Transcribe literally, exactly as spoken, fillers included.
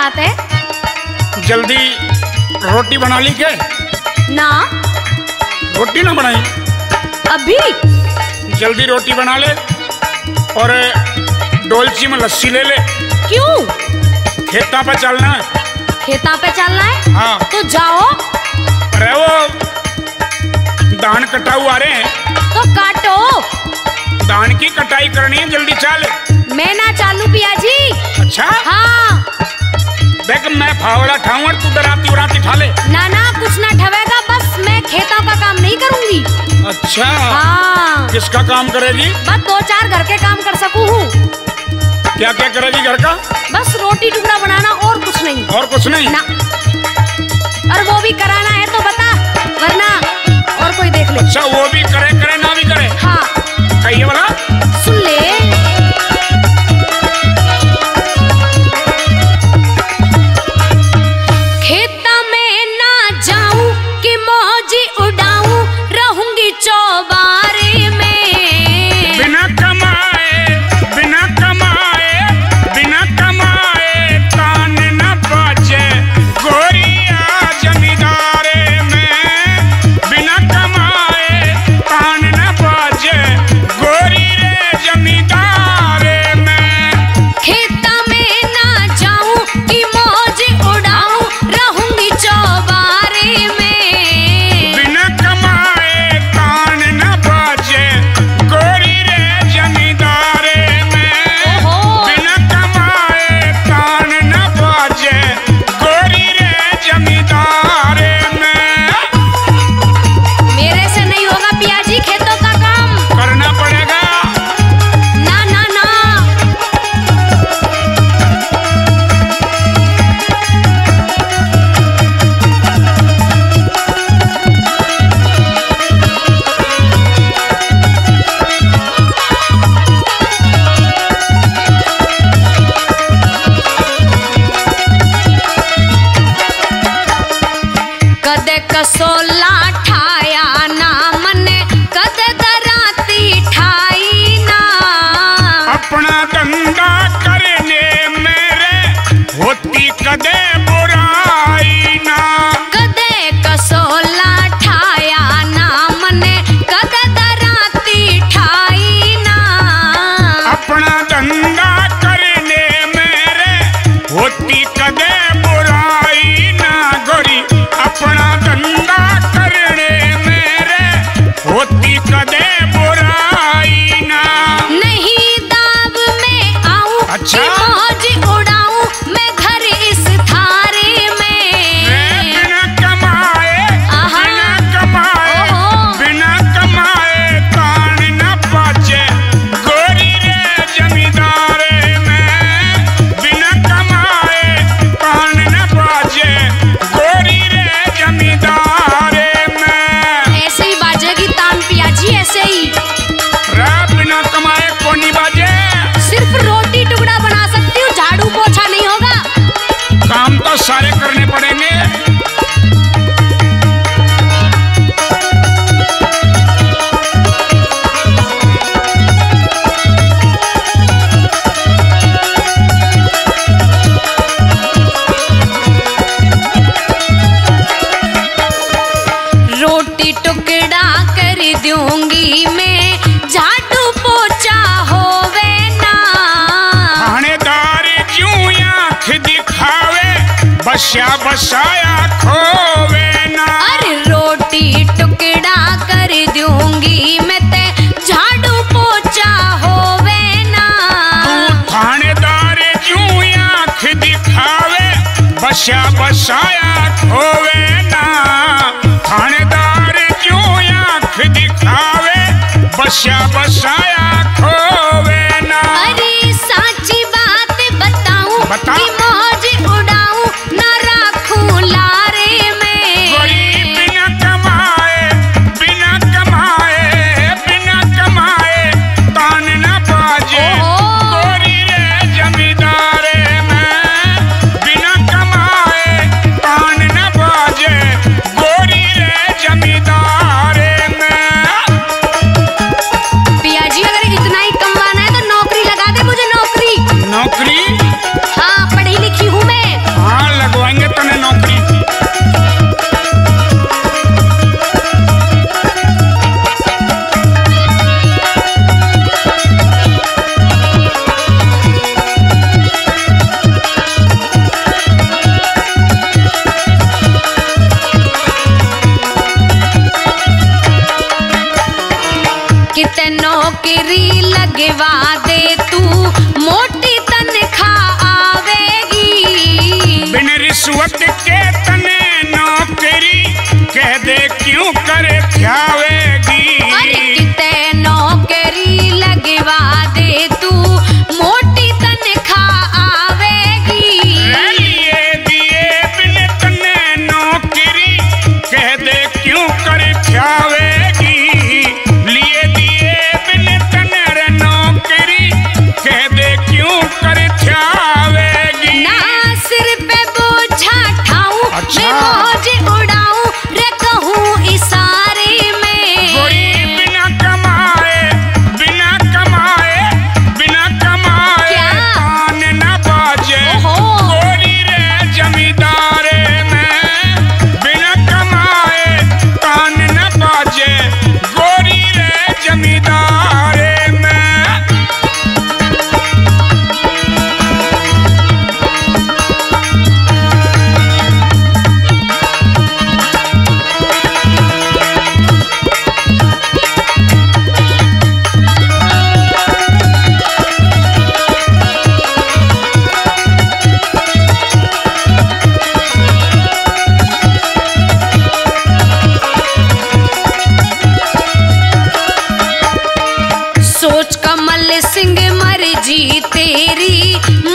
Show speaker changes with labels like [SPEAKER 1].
[SPEAKER 1] बात है?
[SPEAKER 2] जल्दी रोटी बना ली के?
[SPEAKER 1] ना,
[SPEAKER 2] रोटी ना बनाई?
[SPEAKER 1] अभी
[SPEAKER 2] जल्दी रोटी बना ले और डोलची में लस्सी ले ले।
[SPEAKER 1] क्यों?
[SPEAKER 2] खेता पे चलना है।
[SPEAKER 1] खेता पे चलना है?
[SPEAKER 2] हाँ।
[SPEAKER 1] तो जाओ।
[SPEAKER 2] अरे वो धान कटाऊ आ रहे हैं।
[SPEAKER 1] तो काटो।
[SPEAKER 2] धान की कटाई करनी है, जल्दी चल।
[SPEAKER 1] मैं ना चालू पिया जी।
[SPEAKER 2] अच्छा?
[SPEAKER 1] हाँ।
[SPEAKER 2] देख मैं फावड़ा ठाऊं और तू डराती उड़ाती ठा ले।
[SPEAKER 1] ना ना कुछ ना ठवेगा, बस मैं खेतों का काम नहीं करूंगी।
[SPEAKER 2] अच्छा।
[SPEAKER 1] हाँ।
[SPEAKER 2] किसका काम करेगी?
[SPEAKER 1] बस दो चार घर के काम कर सकूं हूँ।
[SPEAKER 2] क्या क्या करेगी घर का?
[SPEAKER 1] बस रोटी टुकड़ा बनाना और कुछ नहीं।
[SPEAKER 2] और कुछ नहीं
[SPEAKER 1] ना। और वो भी कराना है तो बता, वरना और कोई देख ले।
[SPEAKER 2] अच्छा वो भी करे करे ना भी करे?
[SPEAKER 1] हाँ।
[SPEAKER 2] कहिए बोला।
[SPEAKER 1] सुन ले। खेता में ना जाऊं कि मौजी उड़ाऊं, रहूंगी चौबारे में।
[SPEAKER 2] बिना कमाए बिना कमाए बिना कमाए कान न बाजे गोरिया जमींदारे में। बिना कमाए कान न बाजे गोरी रे जमींदारे में।
[SPEAKER 1] खेता में ना जाऊं कि मौज उड़ाऊं, रहूंगी चौबारे में।
[SPEAKER 2] बिना कमाए कान न बाजे गोरी रे जमींदारे में।
[SPEAKER 1] ओहो।
[SPEAKER 2] बिना कमाए कान न बाजे गोरी रे जमींदारे में।
[SPEAKER 1] मेरे से नहीं होगा पिया जी खेतों का काम।
[SPEAKER 2] करना पड़ेगा।
[SPEAKER 1] ना ना ना। कदे कसोला ठाया ना मने, कदे दराती ठाई ना।
[SPEAKER 2] अपना धंधा करने मेरे होती कदे बुराई ना।
[SPEAKER 1] कदे कसोला ठाया ना मने, कदे दराती ठाई ना।
[SPEAKER 2] अपना धंधा करने मेरे होती कदे बुराई ना गोरी। अपना धंधा करने मेरे होती कदे बुराई ना।
[SPEAKER 1] नहीं दाव में आऊं
[SPEAKER 2] अच्छा?
[SPEAKER 1] कि मौज उड़ाऊं मैं घर इस थारे में।
[SPEAKER 2] मैं बिना कमाए
[SPEAKER 1] आहा।
[SPEAKER 2] बिना कमाए
[SPEAKER 1] ओहो।
[SPEAKER 2] बिना कमाए कान न बाजे गोरी रे जमींदारे में। बिना कमाए कान न बाजे गोरी रे जमींदारे में।
[SPEAKER 1] ऐसे ही बाजेगी तान पिया जी, ऐसे ही।
[SPEAKER 2] रे बिना कमाए कोनी बाजे।
[SPEAKER 1] सिर्फ रोटी टुकड़ा बना सकती हूँ, झाड़ू पोछा नहीं होगा।
[SPEAKER 2] काम तो सारे करने पड़ेंगे।
[SPEAKER 1] रोटी टुकड़ा कर दूंगी मैं, झाड़ू पोछा होवे ना।
[SPEAKER 2] थानेदार ज्यों आँख दिखावे बसा बसाया खोवे ना।
[SPEAKER 1] अरे रोटी टुकड़ा कर दूंगी मैं ते, झाड़ू पोछा होवे ना।
[SPEAKER 2] थानेदार ज्यों आँख दिखावे बसा बसाया खोवे ना। थानेदार ज्यों आँख दिखावे बसा बसाया खोवे ना।
[SPEAKER 1] अरे साची बात बताऊं
[SPEAKER 2] बता।
[SPEAKER 1] कि मौज उड़ाऊं ना राखूं लारे में।
[SPEAKER 2] गोरी बिना कमाए बिना कमाए बिना कमाए तान न बाजे
[SPEAKER 1] ओहो।
[SPEAKER 2] गोरी रे जमींदारे में। बिना कमाए तान न बाजे गोरी रे जमींदारे में।
[SPEAKER 1] पिया जी लगवा दे तू मोटी तनख्वाह आवेगी।
[SPEAKER 2] बिन रिश्वत के तने नौकरी कह दे क्यों करे ख्यावेगी।
[SPEAKER 1] अरे किते नौकरी लगवा दे तू मोटी तनख्वाह आवेगी।
[SPEAKER 2] लिए दिए बिन तने नौकरी कह दे क्यों करे ख्यावेगी। लिए दिए बिन तने नौकरी कह दे क्यों करे ख्यावेगी।
[SPEAKER 1] ना सिर पे बोझा ठाऊं
[SPEAKER 2] अच्छा।
[SPEAKER 1] मैं मौज उड़ाऊं रे कहूं इशारे में।
[SPEAKER 2] गोरी बिना कमाए बिना कमाए बिना कमाए
[SPEAKER 1] क्या?
[SPEAKER 2] कान न बाजे।
[SPEAKER 1] ओहो।
[SPEAKER 2] गोरी रे जमींदारे में बिना कमाए कान न बाजे। गोरी रे जमींदारे में।
[SPEAKER 1] सोच कमल सिंह मर्जी तेरी